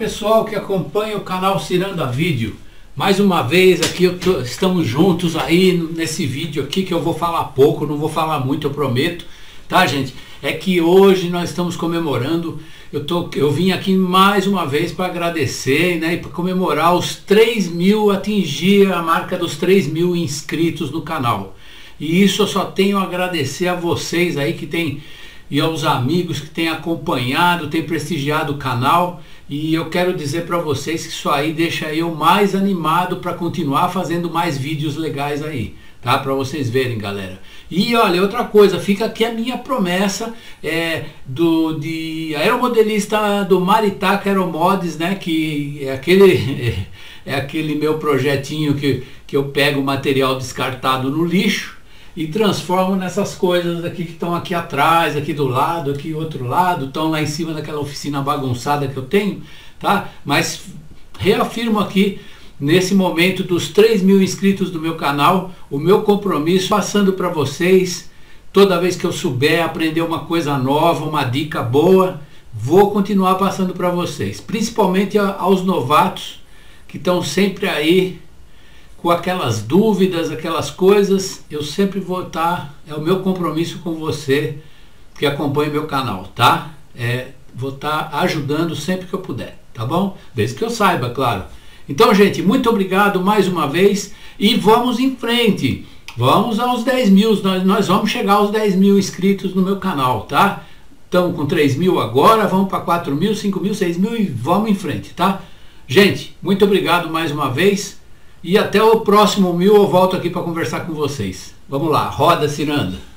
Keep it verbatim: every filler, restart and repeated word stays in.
pessoal que acompanha o canal Ciranda Vídeo. Mais uma vez aqui eu tô, estamos juntos aí nesse vídeo aqui que eu vou falar pouco, não vou falar muito, eu prometo, tá, gente? É que hoje nós estamos comemorando, eu, tô, eu vim aqui mais uma vez para agradecer, né, e para comemorar os três mil, atingir a marca dos três mil inscritos no canal. E isso eu só tenho a agradecer a vocês aí que tem, e aos amigos que têm acompanhado, têm prestigiado o canal. E eu quero dizer para vocês que isso aí deixa eu mais animado para continuar fazendo mais vídeos legais aí, tá? Para vocês verem, galera. E olha, outra coisa, fica aqui a minha promessa é, do, de aeromodelista do Maritaca Aeromods, né? Que é aquele, é aquele meu projetinho que, que eu pego material descartado no lixo e transformo nessas coisas aqui que estão aqui atrás, aqui do lado, aqui outro lado, estão lá em cima daquela oficina bagunçada que eu tenho, tá? Mas reafirmo aqui, nesse momento dos três mil inscritos do meu canal, o meu compromisso, passando para vocês, toda vez que eu souber aprender uma coisa nova, uma dica boa, vou continuar passando para vocês, principalmente aos novatos que estão sempre aí, com aquelas dúvidas, aquelas coisas, eu sempre vou estar, é o meu compromisso com você que acompanha meu canal, tá? É, vou estar ajudando sempre que eu puder, tá bom? Desde que eu saiba, claro. Então, gente, muito obrigado mais uma vez e vamos em frente. Vamos aos dez mil, nós, nós vamos chegar aos dez mil inscritos no meu canal, tá? Estamos com três mil agora, vamos para quatro mil, cinco mil, seis mil e vamos em frente, tá? Gente, muito obrigado mais uma vez. E até o próximo mil eu volto aqui para conversar com vocês. Vamos lá, roda ciranda.